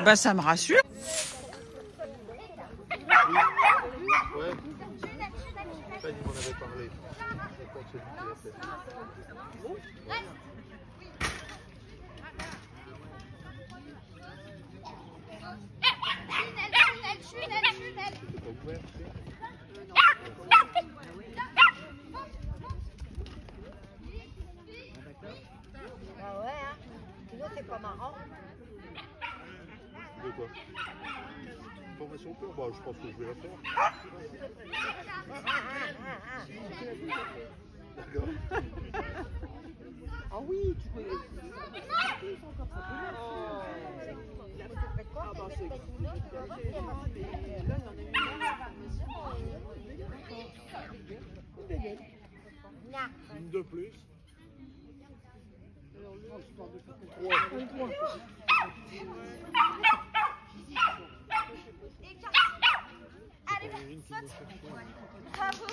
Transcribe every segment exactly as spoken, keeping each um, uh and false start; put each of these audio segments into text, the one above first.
Bah ça me rassure. Ouais. Ça, il m'en avait parlé. Ah ouais, hein. Sinon, c'est pas marrant. De quoi? Formation pure, bah, je pense que je vais la faire. D'accord. Ah oui, tu peux. Ah bah c'est Là, il en a une. Une de plus. Allez, saute. Bravo.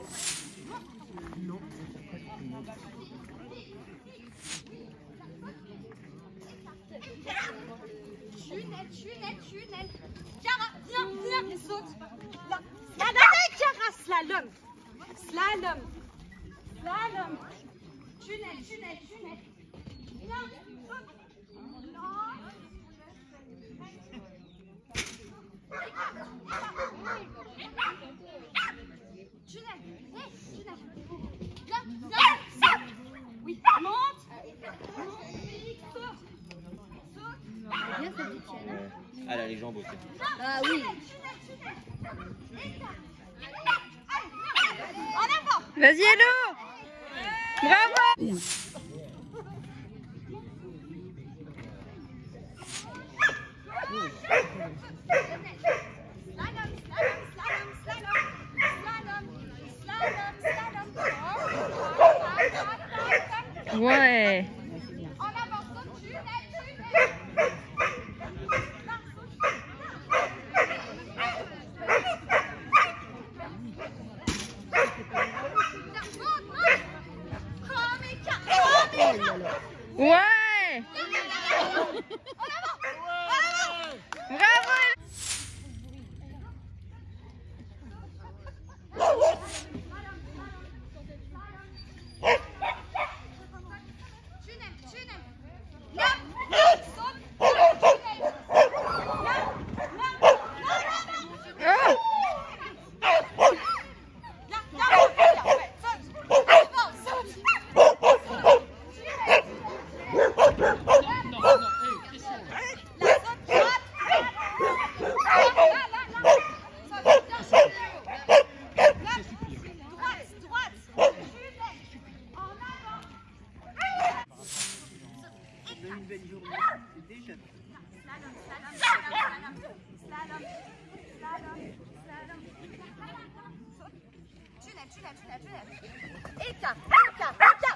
Tunnel, tunnel, tunnel. Chiara, viens, viens, et saute. Là. Slalom, Chiara, slalom. Slalom. Slalom. Tunnel, tunnel, tunnel. Viens, saute. Non. Tunnel, hé, tunnel. Viens, viens, saute. Oui, monte. Monte, saute. Saute. Bien cette Etienne. Elle a les jambes aussi. Ah oui. En avant. Vas-y Hello. Bravo. Slalom, slalom, slalom, slalom, slalom, slalom, slalom. Ouais. En avant, saute, tunnel, tunnel. Monte, monte. Comme écart, comme écart. Ouais. En avant, en avant. Bravo. Tunnel, tunnel. Là, saute, tunnel. Là, là, là, là, là. Oh. Là, là, là, ouais, saute. Devant, saute. Tunnel. La saute droite. Là, là, là, là. Saute, bien, tunnel. Là, droite, droite. Tunnel. En avant. Une belle journée. C'est déjà. Slalom, slalom, slalom, slalom, slalom, slalom, slalom. Saute. Tunnel, tunnel, tunnel, tunnel. Écart, écart, écart.